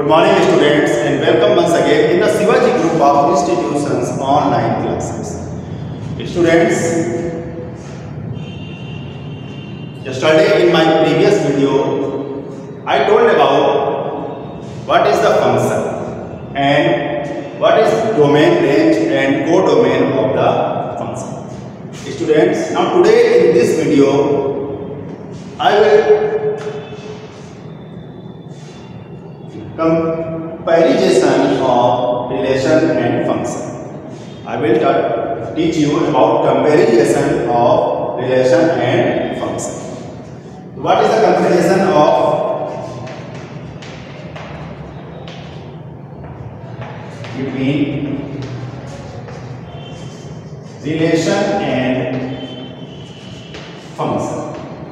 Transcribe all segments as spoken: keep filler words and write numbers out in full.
Good morning students and welcome once again in the Shivaji Group of Institutions online classes. Students, yesterday in my previous video I told about what is the function and what is domain range and codomain of the function. Students, now today in this video I will comparison of relation and function. I will teach you about comparison of relation and function. What is the comparison of between relation and function?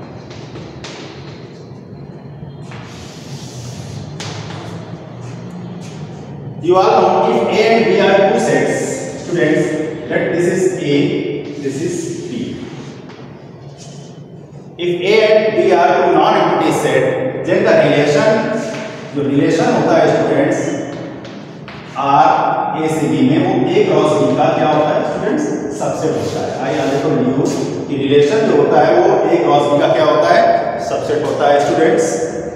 You all know if A and B are two sets, students, that this is A, this is B. If A and B are two non-empty set, then the relation, जो relation होता है students, R A से B में वो A cross B का क्या होता है students? सबसेट होता है. आई आगे तो न्यूज कि relation जो होता है वो A क्रॉस B का क्या होता है? सबसेट होता है students.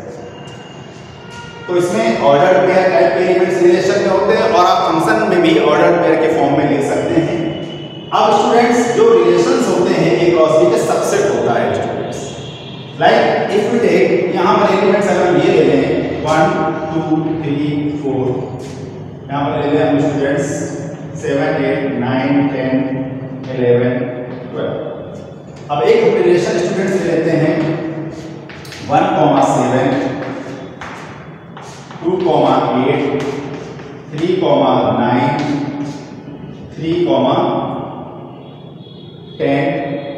तो इसमें ऑर्डर पेयर टाइप के एलिमेंट्स रिलेशन में होते हैं और आप फंक्शन में भी ऑर्डर पेयर के फॉर्म में लिख सकते हैं. अब स्टूडेंट्स जो रिलेशंस होते हैं ए क्रॉस बी के सबसेट होता है students. Like if we take यहां पर एलिमेंट्स अगर ये ले लें वन टू थ्री फोर, यहां पर ले लें हम students seven eight nine ten eleven twelve. अब एक रिलेशन स्टूडेंट्स ले लेते हैं one comma seven, two comma eight, three comma nine, three comma ten,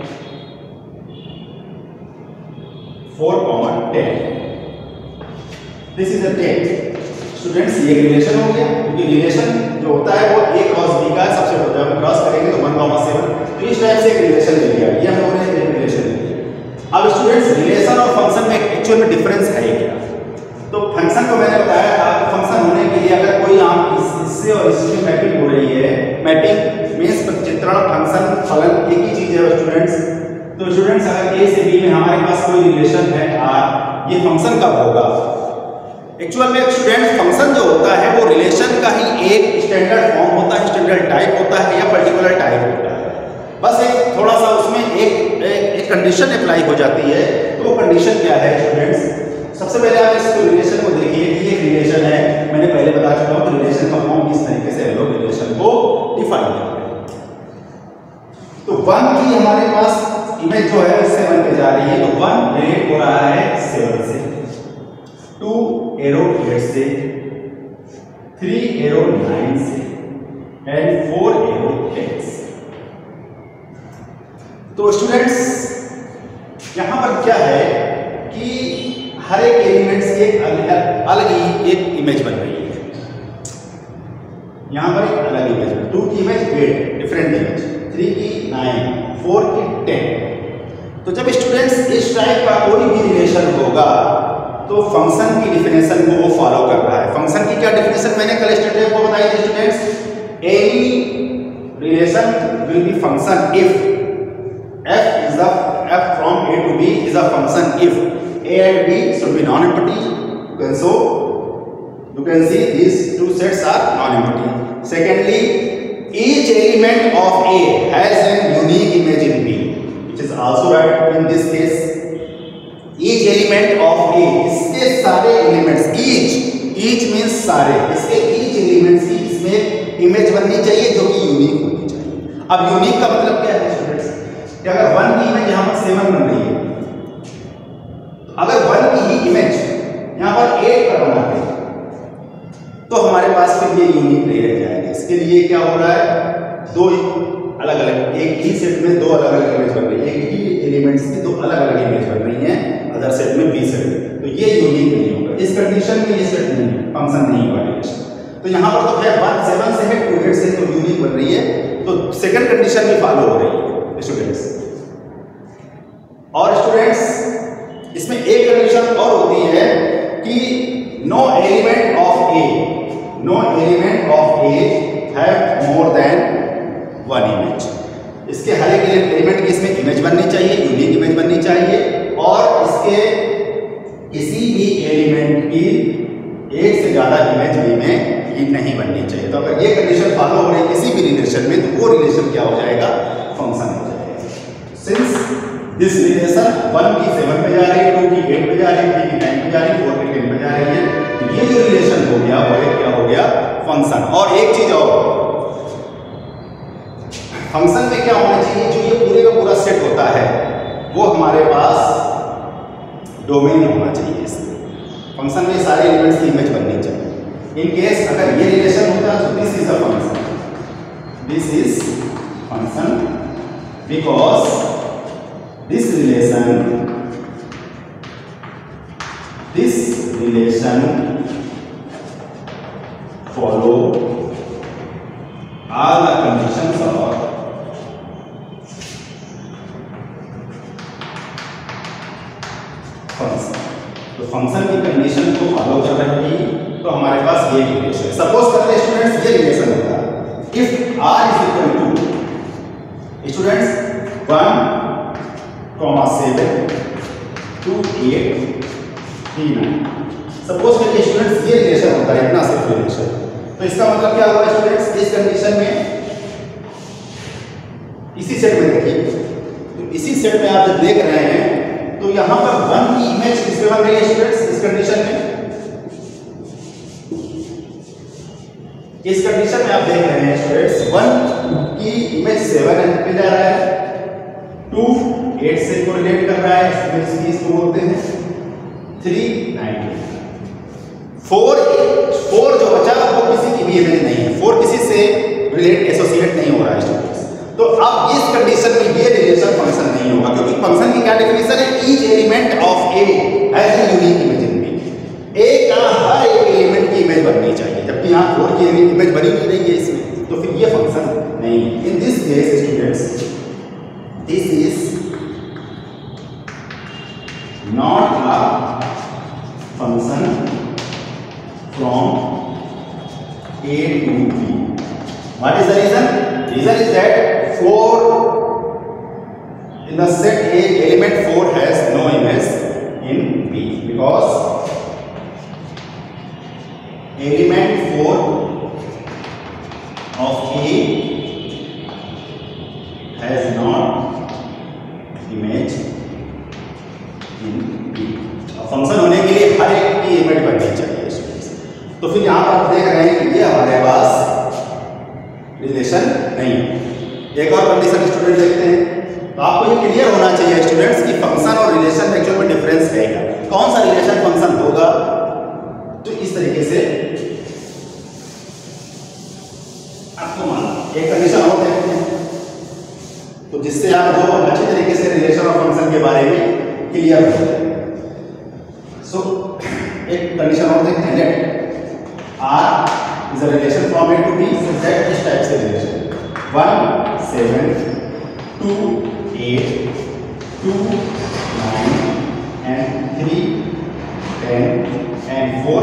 four comma ten. This is a ten. Students ये रिलेशन हो गया क्योंकि रिलेशन जो होता है वो ए क्रॉस बी का सबसेट होता है. हम क्रॉस करेंगे तो वन कॉमा सेवन, तो इस टाइप से एक रिलेशन ले लिया. ये हम लोगों ने एक रिलेशन ले लिया. अब स्टूडेंट्स रिलेशन और फंक्शन में एक्चुअल में डिफरेंस है क्या? तो फंक्शन को मैंने बताया था कि फंक्शन होने के लिए अगर कोई आप इस, इससे और इससे मैपिंग हो रही है, मैपिंग मींस चित्रण फंक्शन फलन एक ही चीज है स्टूडेंट्स. तो स्टूडेंट्स अगर ए से बी में हमारे पास कोई रिलेशन है आर, ये फंक्शन कब होगा? एक्चुअल में स्टूडेंट्स फंक्शन जो होता है वो रिलेशन का ही एक स्टैंडर्ड फॉर्म होता है, स्टैंडर्ड टाइप होता है या पर्टिकुलर टाइप होता है. बस एक थोड़ा सा उसमें एक एक कंडीशन अप्लाई हो जाती है. तो वो कंडीशन क्या है स्टूडेंट्स? सबसे पहले आप इस रिलेशन को देखिए कि एक रिलेशन है. मैंने पहले बता चुका हूं कि रिलेशन का फॉर्म किस तरीके से हम लोग रिलेशन को डिफाइन करते हैं. तो वन की हमारे पास इमेज जो है सेवन पे जा रही है, तो वन रिलेट हो रहा है सेवन से, टू एरो एट से, थ्री एरो नाइन से एंड फोर एरो टेन से. तो स्टूडेंट्स यहां पर क्या है कि हर एक एलिमेंट्स की एक अलग अलग ही एक इमेज बन रही है. यहां पर एक अलग इमेज, टू की image eight different image, three की नाइन, फोर की टेन. तो जब स्टूडेंट्स इस टाइप का कोई भी रिलेशन होगा तो फंक्शन की डिफिनेशन को वो फॉलो कर रहा है. फंक्शन की क्या डिफिनेशन मैंने कल स्टूडेंट को बताई थी students? Any relation will be function if f is the f from a to b is a function if a and b should be non-empty. You can so you can see these two sets are non-empty. Secondly, each element of a has an unique image in b, which is also right in this case. Each element of a, इसके सारे elements, each each means सारे, इसके each elements की इसमें image बननी चाहिए जो कि यूनिक होनी चाहिए. अब यूनिक का मतलब क्या है स्टूडेंट्स? कि अगर वन की इमेज यहां पर सेवन बन रही है, अगर वन की ही इमेज यहां पर एट पर बनाते हैं तो हमारे पास फिर ये यूनिक नहीं रह जाएगा. इसके लिए क्या हो रहा है? दो अलग अलग, एक ही सेट में दो अलग अलग इमेज बन रही है, एक ही एलिमेंट्स की दो अलग अलग इमेज बन रही है, अदर सेट में बी सेट में, तो ये यूनिक नहीं होगा. इस कंडीशन में ये सेट नहीं है, फंक्शन नहीं हुआ रिलेशन. तो यहां पर तो खैर वन सेवन से है, टू एट से तो यूनिक बन रही है, तो सेकंड कंडीशन भी फॉलो हो रही है स्टूडेंट्स. और स्टूडेंट्स इसमें एक कंडीशन और होती है कि no element of element of A have more than one image. इसके हर एक एलिमेंट की इसमें इमेज बननी चाहिए, यूनिक इमेज बननी चाहिए, और इसके किसी भी एलिमेंट की एक से ज्यादा इमेज बी में ये नहीं बननी चाहिए। तो अगर ये कंडीशन फॉलो हो रही है किसी भी रिलेशन में, तो वो रिलेशन क्या हो जाएगा, फंक्शन हो जाएगा। सिंस दिस रिलेशन वन की सेवन पे जा रही है, टू की एट पे जा रही है, थ्री की नाइन पे जा रही है, फोर की टेन पे जा रही है, तो ये जो रिलेशन हो गया वो एक क्या हो गया, फंक्शन। और एक चीज और, फंक्शन में क्या होना चाहिए, जो ये पूरे का पूरा सेट होता है वो हमारे पास डोमेन होना चाहिए। इसमें फंक्शन में सारे एलिमेंट्स की इमेज बननी चाहिए। इन केस अगर ये रिलेशन होता है तो this is a function, this is function because this relation this relation follow all the conditions of function. तो फंक्शन की कंडीशन को फॉलो कर रही है, तो हमारे पास ये रिलेशन, सपोज करते हैं स्टूडेंट्स ये रिलेशन होता है if r is equal to students one comma seven two eight three nine. Suppose करिए स्टूडेंट्स ये रिलेशन होता है, इतना सिर्फ रिलेशन। तो इसका मतलब क्या होगा स्टूडेंट्स, इस कंडीशन में इसी सेट में देखिए, तो इसी सेट में आप जब देख रहे हैं तो यहां पर वन की इमेज किसमें बन रही है स्टूडेंट्स, इस कंडीशन में, इस कंडीशन में आप देख रहे हैं स्टूडेंट्स वन की इमेज सेवन पे जा रहा है, टू एट से कोरिलेट कर रहा है, इसको बोलते हैं थ्री नाइन, फोर फोर जो बचा वो किसी की भी इमेज नहीं है, फोर किसी से रिलेट एसोसिएट नहीं हो रहा है स्टूडेंट्स। तो अब इस कंडीशन में ये रिलेशन फंक्शन नहीं होगा, क्योंकि फंक्शन की क्या डेफिनेशन है, each element of A has a unique image in B. A का हर एक एलिमेंट की इमेज बननी चाहिए, जबकि यहाँ फोर की इमेज बनी नहीं रही है इसमें, तो फिर ये फंक्शन नहीं है। In this case students this is not a function from A to B. What is the reason? Reason is that four in the set A, element four has no image in B, because element four of A has not image in B. Function होने के लिए हर एक की image बननी चाहिए। तो फिर यहां पर आप देख रहे हैं कि ये हमारे पास रिलेशन नहीं है। एक और कंडीशन स्टूडेंट देखते हैं, तो आपको ये क्लियर होना चाहिए स्टूडेंट्स कि फंक्शन और रिलेशन में एक्चुअल में डिफरेंस है क्या, कौन सा रिलेशन फंक्शन होगा। तो इस तरीके से आपको मान एक कंडीशन और देखते हैं, तो जिससे आप दो अच्छी तरीके से रिलेशन और फंक्शन के बारे में क्लियर हो जाए। सो एक कंडीशन और देखते हैं, let R is a relation from A to B, so that is type से relation one seven two eight two nine and three ten and four।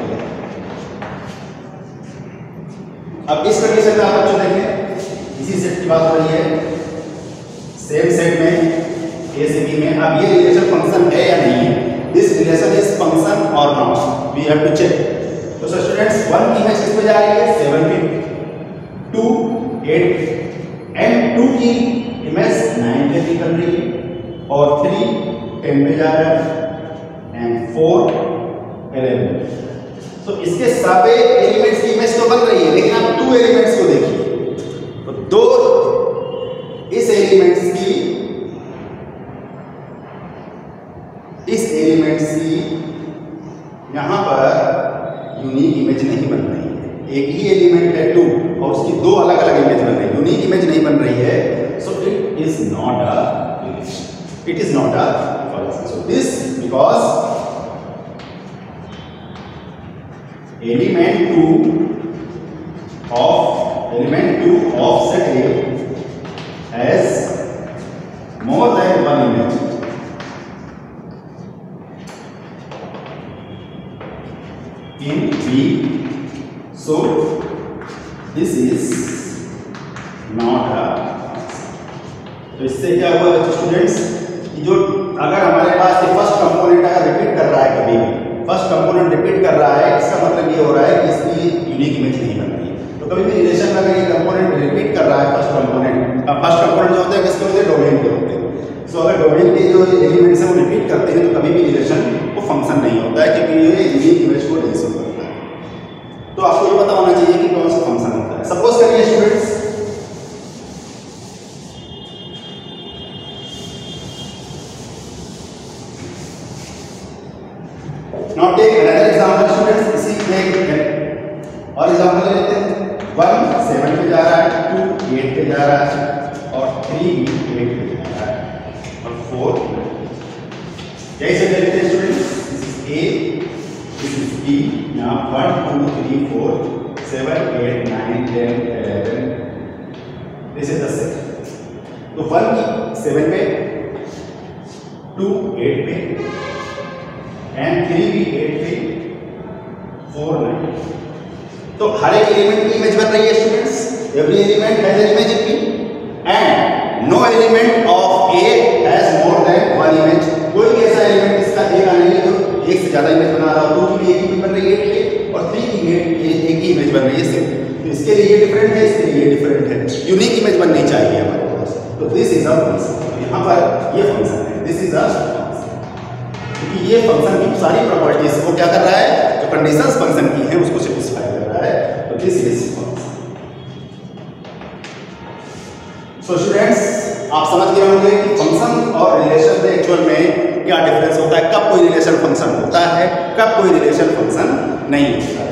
अब इस कंडीशन में आप बच्चों देखें, इसी सेट की बात हो रही है, सेम सेट में A से B में। अब ये रिलेशन फंक्शन है या नहीं है, दिस रिलेशन इज फंक्शन और not, we have to check. तो स्टूडेंट्स वन की इमेज किस पे जा रही है, सेवन पे, टू एट एंड टू की इमेज नाइन पे भी बन रही है, और थ्री टेन पे जा रहा है एंड फोर इलेवन। तो इसके सारे एलिमेंट्स की इमेज तो बन रही है, लेकिन आप टू एलिमेंट्स को देखिए, तो दो इस एलिमेंट्स की इस एलिमेंट्स की यहां पर यूनिक इमेज नहीं बन रही है। एक ही एलिमेंट है टू और उसकी दो अलग अलग इमेज बन रही है, यूनिक इमेज नहीं बन रही है। So it is not a relation, it is not a function. So this because element two of element two of set A has more than one image, in B, so this is not a. तो इससे क्या हुआ students कि जो अगर हमारे पास ये फर्स्ट कंपोनेंट अगर रिपीट कर रहा है कभी भी, फर्स्ट कंपोनेंट रिपीट कर रहा है, इसका मतलब ये हो रहा है कि इसकी यूनिक इमेज नहीं बन रही है। तो कभी भी रिलेशन में अगर ये कंपोनेंट रिपीट कर रहा है फर्स्ट कंपोनेंट, फर्स्ट कंपोनेंट जो होते हैं किसके होते हैं, डोमेन के होते हैं। सो so, अगर डोमेन के जो एलिमेंट्स हैं वो रिपीट करते हैं तो कभी भी रिलेशन वो फंक्शन नहीं होता है, क्योंकि ये यूनिक इमेज को नहीं शो करता है। तो आपको ये पता होना चाहिए कि कौन सा फंक्शन होता है। सपोज करिए students Now take another example students, इसी एक और एग्जांपल ले लेते हैं। वन सेवन पे जा रहा है, टू एट पे जा रहा है और थ्री एट पे जा रहा है और फोर कैसे लेते हैं students, this is A, this is B. यहाँ one two three four seven eight nine ten eleven, this is the set. तो वन की सेवन पे, टू एट पे एंड थ्री भी एट पे, फोर नाइन। तो हर एक एलिमेंट की इमेज बन रही है students. Every element has an image in B and no element of A has more than one image. कोई भी ऐसा एलिमेंट इसका एक का नहीं है जो एक से ज्यादा इमेज बना रहा हो। टू की भी एक ही बन रही है एट पे और थ्री की एक ही इमेज बन रही है सिर्फ। तो इसके लिए ये डिफरेंट है, इसके लिए ये डिफरेंट है। यूनिक इमेज बननी चाहिए हमारे पास। तो दिस इज अ फंक्शन। यहाँ पर ये फंक्शन है, दिस इज अ क्योंकि ये फंक्शन की सारी प्रॉपर्टीज को क्या कर रहा है, जो कंडीशंस फंक्शन की है उसको सेटिस्फाई कर रहा है। तो this is function. So students आप समझ गए होंगे कि फंक्शन और रिलेशन में एक्चुअल में क्या डिफरेंस होता है, कब कोई रिलेशन फंक्शन होता है, कब कोई रिलेशन फंक्शन नहीं होता है।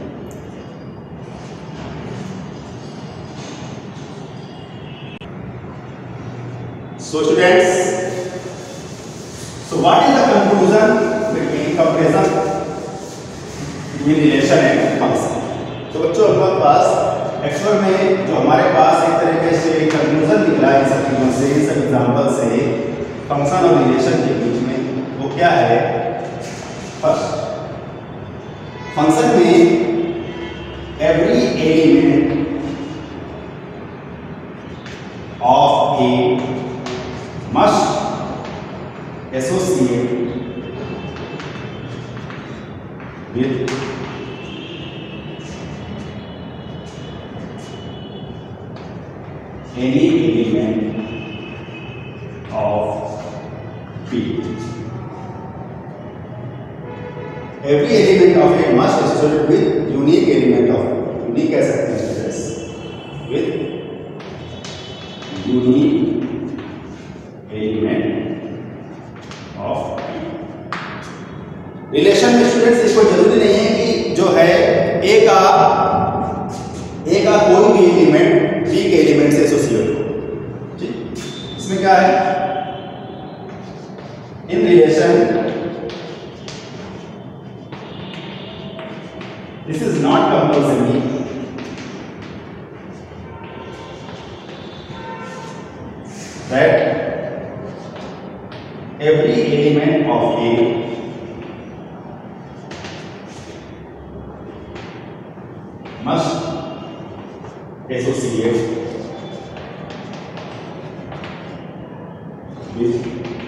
So students, so what is the conclusion between comparison between relation and function? तो बच्चों हमारे पास एक्चुअल में जो हमारे पास एक तरीके से कंक्लूजन निकला है इन सब चीजों से, इन सब एग्जांपल से फंक्शन और रिलेशन के बीच में, वो क्या है। फर्स्ट, फंक्शन में every element of A must associate with any element of B. Every element of A must associate with unique element of B. Unique कह सकते हैं students, with unique element relation में स्टूडेंट्स इसको जरूरी नहीं है कि जो है ए का ए का कोई भी एलिमेंट बी के एलिमेंट से एसोसिएट हो। ठीक, इसमें क्या है, in relation this is not compulsory that every element of A must associate with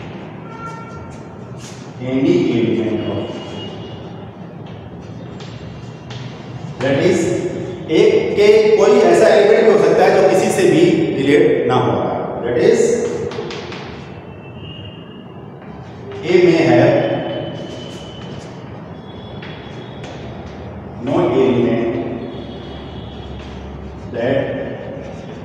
any element of that is एक के कोई ऐसा एलिमेंट भी हो सकता है जो किसी से भी रिलेट ना हो रहा है। that is A may have no element that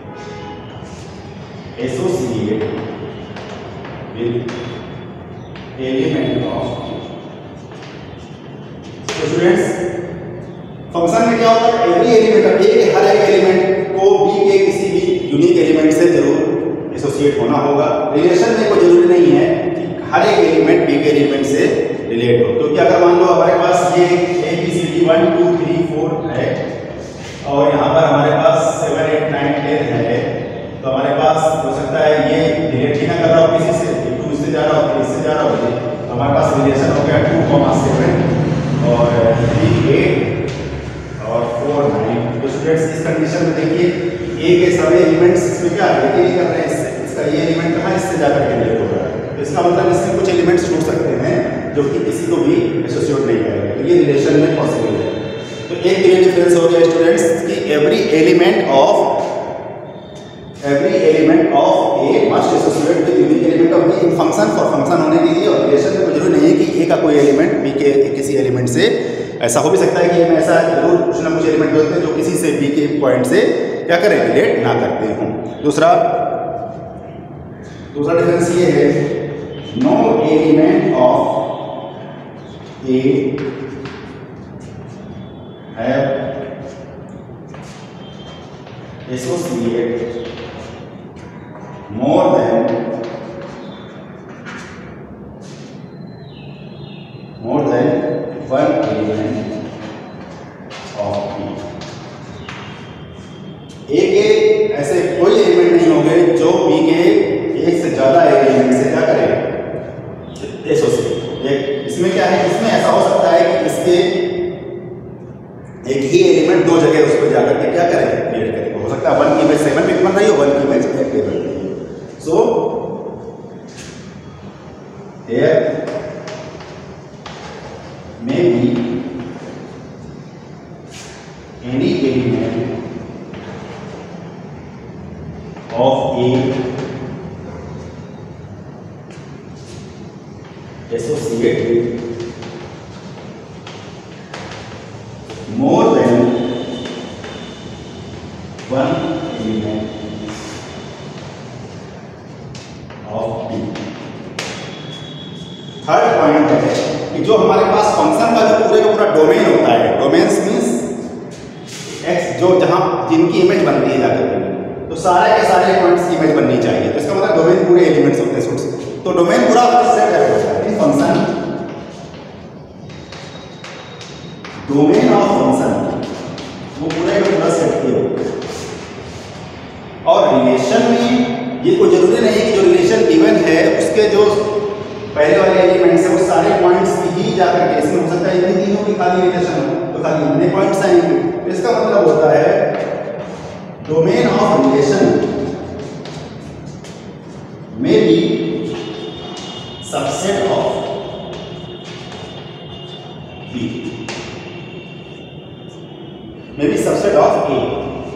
associate with element of A. So students, function में क्या होता है, एवरी एलिमेंट ए के हर एक एलिमेंट को बी के किसी भी यूनिक एलिमेंट से जरूर एसोसिएट होना होगा। रिलेशन में कोई जरूरी नहीं है हर एक एलिमेंट बी के एलिमेंट से रिलेट हो, क्योंकि अगर मान लो हमारे पास ये A B C D one two three four है और यहाँ पर हमारे पास सेवन एट नाइन टेन है, तो हमारे पास हो सकता है ये रिलेट ही ना कर रहा हो किसी से, टू इससे जा रहा हो थ्री इससे जा रहा हो, तो हमारे पास रिलेशन हो गया टू कॉमा सेवन और थ्री एट और फोर नाइन। तो स्टूडेंट्स स्टूडेंट्स इस कंडीशन में देखिए ए के सभी एलिमेंट्स इसमें क्या है ये कर रहे हैं इससे, इसका ये एलिमेंट कहाँ इससे जाकर के डिलीट हो रहा है, तो इसका मतलब इसमें कुछ एलिमेंट्स छूट सकते हैं जो कि किसी को भी एसोसिएट नहीं करेंगे, तो ये रिलेशन में पॉसिबल है। तो एक ये डिफरेंस हो गया स्टूडेंट्स कि every element of every element of A must associate with unique element of B in function for function होने के लिए, और रिलेशन में जरूरी नहीं है कि ए का कोई एलिमेंट बी के किसी एलिमेंट से, ऐसा हो भी सकता है कि ए में ऐसा जरूर कुछ ना कुछ एलिमेंट होते हैं जो किसी से बी के पॉइंट से क्या करें रिलेट ना करते हों। दूसरा दूसरा डिफरेंस ये है no element of A have associate more than more than one element of B। A के ऐसे कोई एलिमेंट नहीं होंगे जो B के एक से ज्यादा एलिमेंट से क्या करें एसोसिएट। एक इसमें क्या है, इसमें ऐसा हो सकता है कि इसके एक ही एलिमेंट दो जगह उस पर जाकर के क्या करें क्रिएट करें, हो सकता है वन की इमेज सेवन पे बन रही हो, वन की इमेज एट पे बन रही हो। So there may be any element of A associated more than one element third point है कि जो हमारे पास फंक्शन का जो पूरे का पूरा डोमेन होता है, डोमेन्स मींस एक्स जो जहां जिनकी इमेज बनती है जाकर, तो सारे के सारे पॉइंट्स की इमेज बननी चाहिए, तो इसका मतलब डोमेन पूरे एलिमेंट्स होते हैं सोर्स, तो डोमेन पूरा सेट है फंक्शन, डोमेन ऑफ फंक्शन वो पूरे का पूरा सेट किया। और रिलेशन में ये कोई जरूरी नहीं है कि जो रिलेशन गिवन है उसके जो पहले वाले एलिमेंट्स है वो सारे पॉइंट्स ही जाकर के, इसमें हो सकता है इतनी तीनों की खाली रिलेशन हो तो खाली इतने पॉइंट्स आएंगे, तो इसका मतलब होता है डोमेन ऑफ रिलेशन में बी सबसेट ऑफ बी में बी सबसेट ऑफ ए।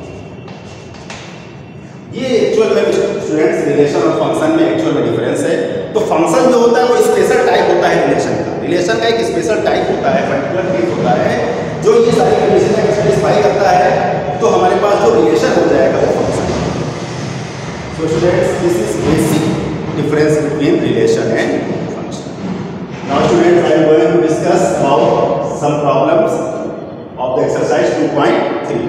ये एक्चुअल में स्टूडेंट्स रिलेशन और फंक्शन में एक्चुअल में डिफरेंस है। तो फंक्शन जो होता है वो स्पेशल टाइप होता है रिलेशन का, रिलेशन का एक स्पेशल टाइप होता है, पर्टिकुलर केस होता है जो ये सारी कंडीशन सेटिस्फाई करता है, तो हमारे पास जो रिलेशन हो जाएगा वो function. So students this is basic difference between relation and function. Now students I am going to discuss about some problems of the exercise two point three.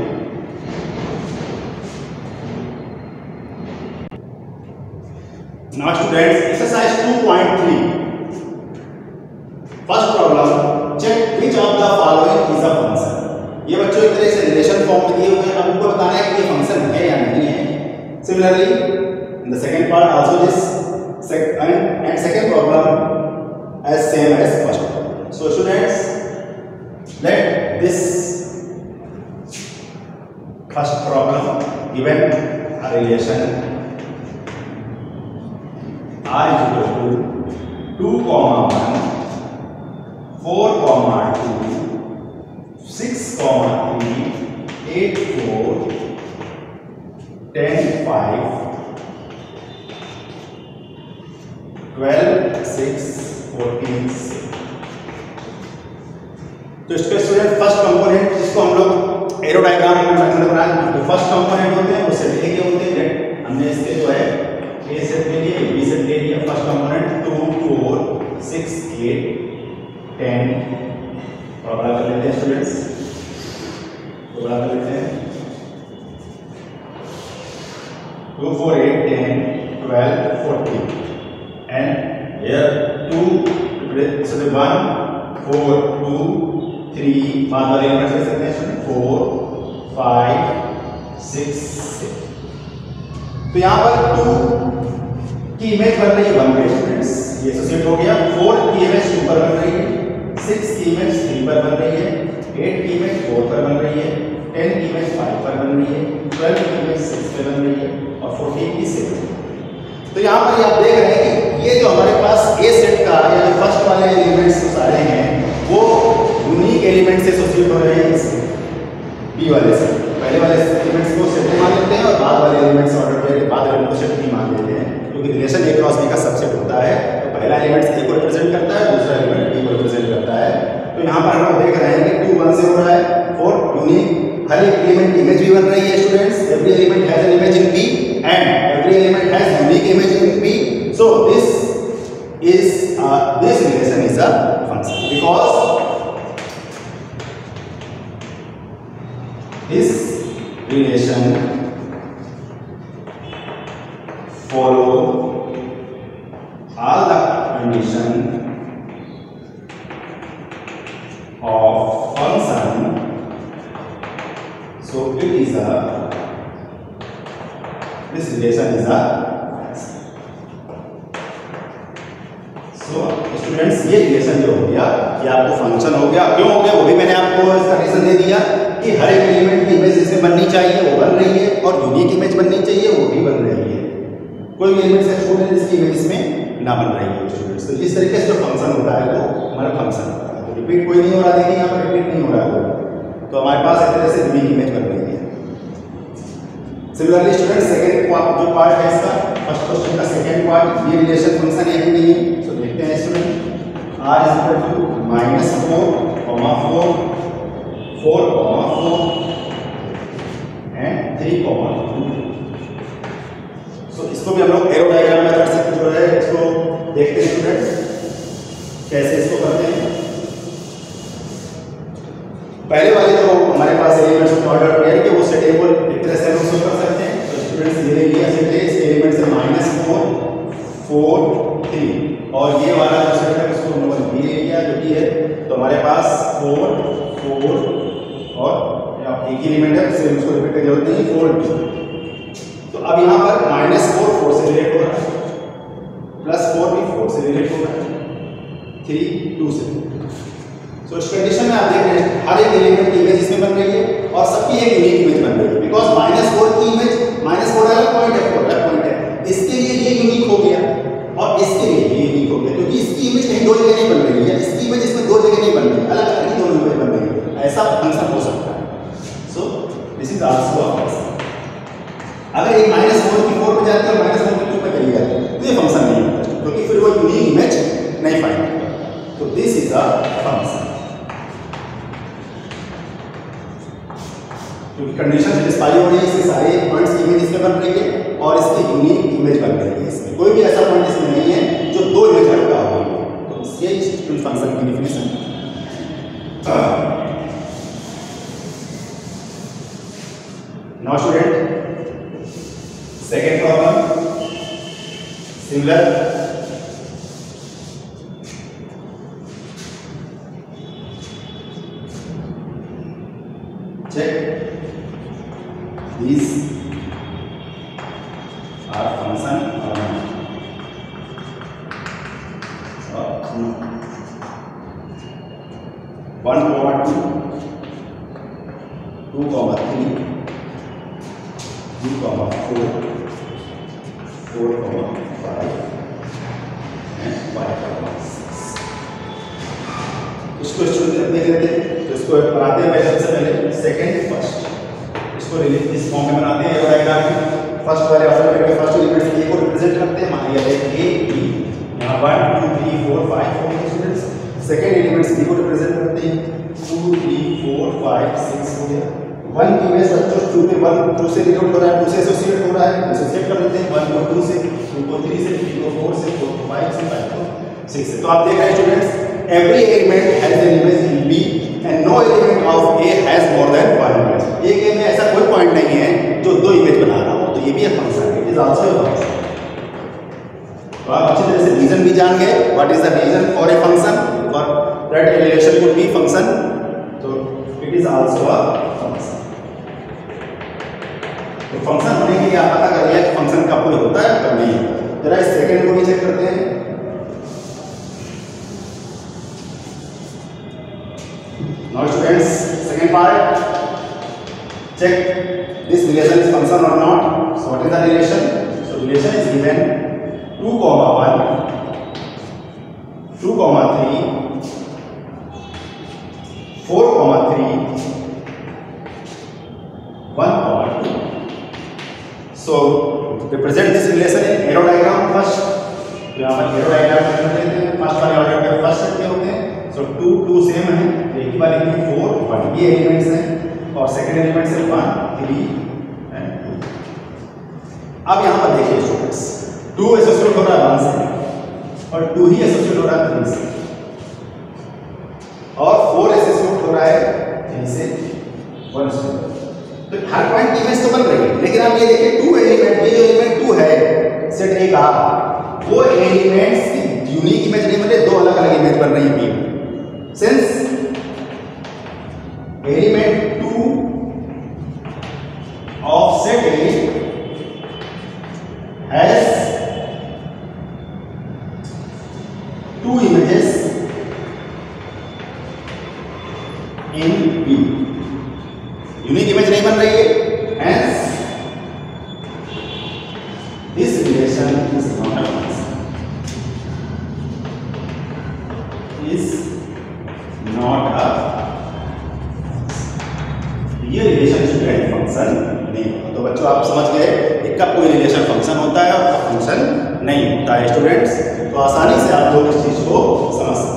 Now students, exercise two point three. First problem, check which of the following is a function. ये बच्चों एक तरह से relation form में दिए हुए हैं, अब आपको बताना है कि ये फंक्शन है या नहीं है। Similarly, in the second part also this sec and, and second problem as same as first problem. So students, let this first problem given a relation r is equal to two comma one, four comma two, six comma three, eight four, ten five, twelve six, fourteen six। तो इसके student first component जिसको हम लोग arrow diagram में बनाए, तो first component होते हैं वो सेट ए के होते हैं। हमने इसके जो है ए सेट ले लिया, बी सेट ले लिया, first component two four six eight ten, बड़ा कर लेते हैं स्टूडेंट्स, बड़ा कर लेते हैं two four eight ten twelve fourteen and here two so one four two three, बाद वाले नंबर ले सकते हैं फोर फाइव सिक्स सिक्स। तो यहाँ पर टू की इमेज बन रही है वन पे स्टूडेंट्स, ये एसोसिएट हो गया। फोर की इमेज टू पर बन रही है, सिक्स की इमेज थ्री पर बन रही है, एट की इमेज फोर पर बन रही है, टेन की इमेज फाइव पर बन रही है, ट्वेल्व की इमेज सिक्स पे बन रही है और फोर्टीन की सेवन। तो यहाँ पर आप देख रहे हैं कि ये जो हमारे पास ए सेट का या जो फर्स्ट वाले एलिमेंट्स सारे हैं वो यूनिक एलिमेंट से एसोसिएट हो रहे हैं इससे बी वाले से। पहले वाले एलिमेंट्स को सेट मान लेते हैं और बाद वाले एलिमेंट्स ऑर्डर के बाद वाले को सेट नहीं मान लेते हैं, क्योंकि रिलेशन ए क्रॉस बी का सबसेट होता है। तो पहला एलिमेंट ए को रिप्रेजेंट करता है, दूसरा एलिमेंट बी को रिप्रेजेंट करता है। तो यहाँ पर हम देख रहे हैं कि टू वन से हो रहा है, फोर यूनिक हर एक एलिमेंट इमेज भी बन रही है students. Every element has an image in B and every element has unique image in B. So this is uh, this relation is a function because this relation follow all the condition of function, so it is a this relation is a students ये relation जो हो गया ये आपको function हो गया। क्यों हो गया वो भी मैंने आपको इसका रीजन दे दिया कि हर एक एलिमेंट की इमेज इसमें बननी चाहिए, वो बन रही है, और यूनिक इमेज बननी चाहिए, वो भी बन रही है। कोई भी एलिमेंट से छोड़ जिसकी इमेज इसमें ना बन रही है स्टूडेंट्स। तो इस तरीके से जो फंक्शन होता है वो हमारा फंक्शन होता है। तो रिपीट कोई नहीं हो रहा, देखिए यहाँ पर रिपीट नहीं हो रहा है, तो हमारे पास एक तरह से यूनिक इमेज बन रही है। सिमिलरली स्टूडेंट्स सेकंड जो पार्ट है इसका फर्स्ट क्वेश्चन का सेकंड पार्ट, ये रिलेशन फंक्शन है कि नहीं है। सो देखते हैं student, r is equal to minus four comma four, four comma four and three comma two। So इसको भी हम लोग एरो डायग्राम मेथड से जो है इसको देखते हैं स्टूडेंट कैसे इसको करते हैं। पहले वाले जो हमारे पास एलिमेंट्स ऑर्डर पेयर के वो सेट ए को एक तरह से हम शो कर सकते हैं। तो स्टूडेंट्स ये देखिए सेट ए इसके एलिमेंट से माइनस फोर फोर थ्री और ये वाला जो सेट है उसको हम लोगों ने बी ले लिया जो कि है। तो हमारे पास फोर फोर और एक ही एलिमेंट है इसलिए उसको रिपीट करने की जरूरत नहीं, फोर टू। तो अब यहाँ पर माइनस फोर फोर से रिलेट हो रहा है, प्लस फोर भी फोर से रिलेट हो रहा है, थ्री टू से। तो इस कंडीशन में आप देख रहे हैं हर एक एलिमेंट की इमेज इसमें बन रही है और सबकी एक यूनिक इमेज बन रही है। बिकॉज माइनस फोर की इमेज माइनस फोर अलग पॉइंट है, फोर अलग पॉइंट है, इसके लिए ये यूनिक हो गया और इसके लिए ये यूनिक हो गया, क्योंकि इसकी इमेज कहीं दो जगह नहीं बन रही है, इसकी इमेज इसमें दो जगह नहीं बन रही है, अलग अलग ही दोनों इमेज बन रही है। ऐसा फंक्शन हो सकता है। So this is also a function. अगर एक माइनस फोर की फोर पे जाती है और माइनस फोर की टू पे चली जाती है तो ये फंक्शन नहीं होता, क्योंकि फिर वो यूनिक इमेज नहीं फाइंड होता। तो दिस इज अ फंक्शन। क्योंकि कंडीशन सेटिस्फाई हो रही है, इसके सारे पॉइंट्स की इमेज इसमें बन रही है और इसकी यूनिक इमेज बन रही है। इसमें कोई भी ऐसा पॉइंट इसमें नहीं है जो दो इमेज रखता हो। तो ये इस फंक्शन की definition. Now student second problem similar. check these are function or not, or no. one comma two, two comma three, two comma four, four comma five and five comma six। इसको student देख लेते हैं। तो इसको बनाते हैं पहले सबसे पहले सेकंड फर्स्ट, इसको इस फॉर्म में बनाते हैं डायग्राम में। फर्स्ट वाले अल्फाबेट के फर्स्ट एलिमेंट ए को रिप्रेजेंट करते हैं, मान लिया ए बी, यहां one two three four five हो गए स्टूडेंट्स। सेकंड एलिमेंट्स बी को रिप्रेजेंट करते हैं, two three four five six हो गया। वन की इमेज बच्चों टू पे वन टू से रिलेट हो रहा है, टू से एसोसिएट हो रहा है, एसोसिएट कर लेते हैं वन को टू से, टू को थ्री से, थ्री को फोर से, फोर को फाइव से, फाइव को सिक्स से। तो आप देख रहे हैं students every element has an image in B and no element of A has more than one image। एक ए में ऐसा कोई पॉइंट नहीं है जो दो इमेज बना रहा हो, तो ये भी एक फंक्शन है, it is also a function. तो आप अच्छी तरह से रीजन भी जान गए, what is the reason for a function और that a relation could be function, तो it is also a function. तो फंक्शन होने के लिए आप पता कर लिया कि फंक्शन का कोई होता है कब नहीं होता। जरा इस सेकंड को भी चेक करते हैं। Now students, second part, check this relation is function or not. So what is the relation? So relation is given two comma one, two comma three, four comma three, one comma two. So represent this relation in arrow diagram first. यहाँ पर arrow diagram में लेते हैं, first वाले order पे first set होते हैं. सो to to same है, एक ही वाले की फोर वन ये एलिमेंट्स हैं और सेकंड एलिमेंट्स है वन थ्री एंड टू. अब यहाँ पर देखिए स्टूडेंट्स, टू एसोसिएट हो रहा है वन से और टू ही एसोसिएट हो रहा है थ्री से और फोर एसोसिएट हो रहा है थ्री से वन से. तो हर पॉइंट इमेज तो बन रही है, लेकिन आप ये देखिए टू एलिमेंट, ये जो एलिमेंट टू है सेट ए का, वो एलिमेंट्स की यूनिक इमेज नहीं बन रही, दो अलग अलग इमेज बन रही है. Since element two of set A has two images in P. Unique image नहीं बन रही है, hence this relation is not a function. Is not a ये रिलेशन स्टूडेंट फंक्शन नहीं होता. तो बच्चों आप समझ गए इसका कोई रिलेशन फंक्शन होता है और फंक्शन नहीं होता है स्टूडेंट्स. तो आसानी से आप लोग इस चीज को समझ सकते हैं.